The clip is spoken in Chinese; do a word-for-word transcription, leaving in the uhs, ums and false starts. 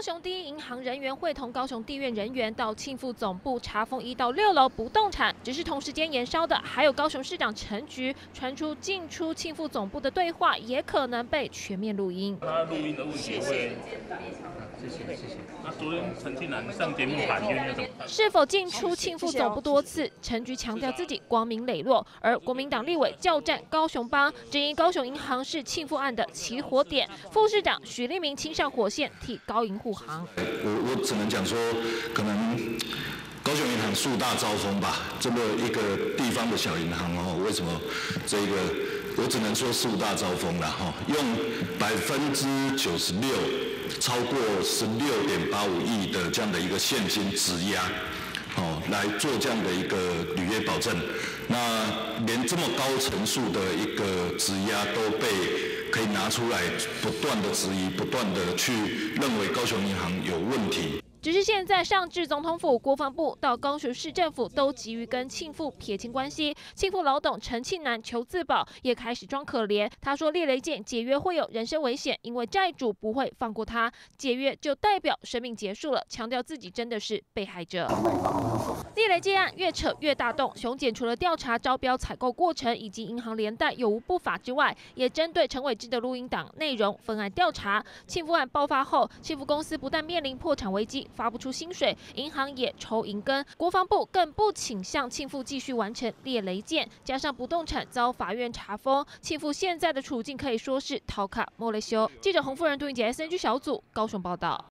高雄第一银行人员会同高雄地院人员到庆富总部查封一到六楼不动产，只是同时间延烧的还有高雄市长陈菊传出进出庆富总部的对话，也可能被全面录音。 他录音的问题会，谢谢谢谢。那昨天陈庆南上节目反映那种是否进出庆富总部多次，陈菊强调自己光明磊落，而国民党立委叫战高雄帮，质疑高雄银行是庆富案的起火点。副市长许立明亲上火线替高银护航。 我我只能讲说，可能高雄银行树大招风吧，这么一个地方的小银行哦，为什么这个我只能说树大招风了哈，用百分之九十六，超过十六点八五亿的这样的一个现金质押。哦，来做这样的一个履约保证，那连这么高层数的一个质押都被可以拿出来，不断的质疑，不断的去认为高雄银行有问题。 只是现在上至总统府、国防部到高雄市政府都急于跟庆富撇清关系。庆富老董陈庆南求自保，也开始装可怜。他说猎雷舰解约会有人身危险，因为债主不会放过他，解约就代表生命结束了，强调自己真的是被害者。猎雷舰案越扯越大洞，雄检除了调查招标采购过程以及银行连带有无不法之外，也针对陈伟之的录音档内容分案调查。庆富案爆发后，庆富公司不但面临破产危机，发不出薪水，银行也抽银根，国防部更不倾向庆富继续完成猎雷舰，加上不动产遭法院查封，庆富现在的处境可以说是逃卡莫雷修。记者洪夫人、杜英杰 S N G 小组高雄报道。